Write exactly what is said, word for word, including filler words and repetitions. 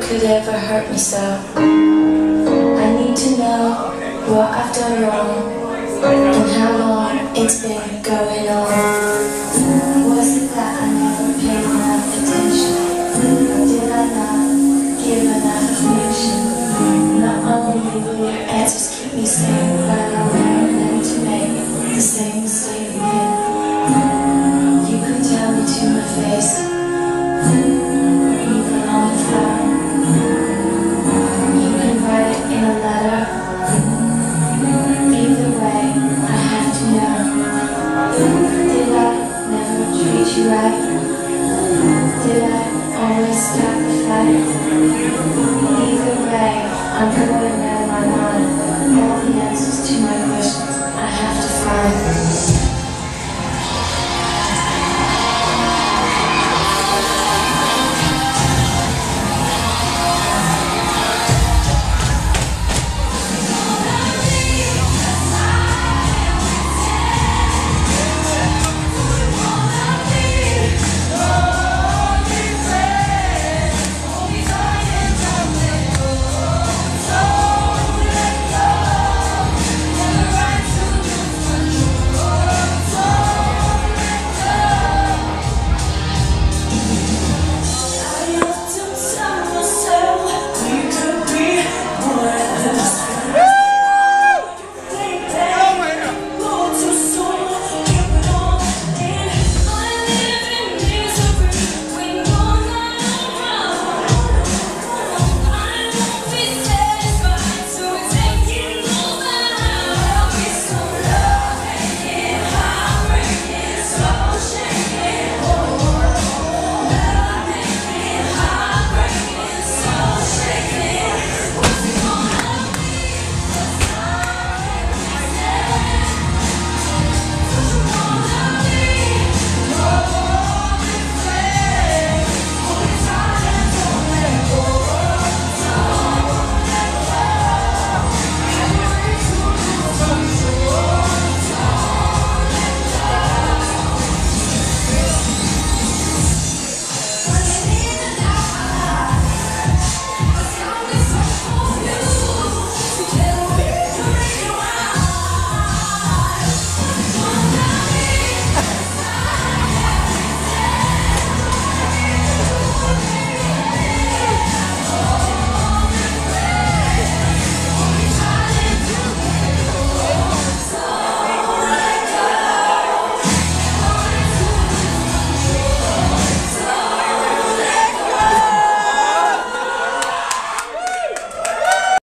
could ever hurt me so. I need to know what I've done wrong and how long it's been going on. Was it that I never paid enough attention? Did I not give enough affection? Not only will your answers keep me safe, but I'll learn never to make the same mistake again. You could tell me to my face, even on the phone. You can write it in a letter. Either way, I have to know. Did I never treat you right? Did I always stop the fight? Either way, I'm going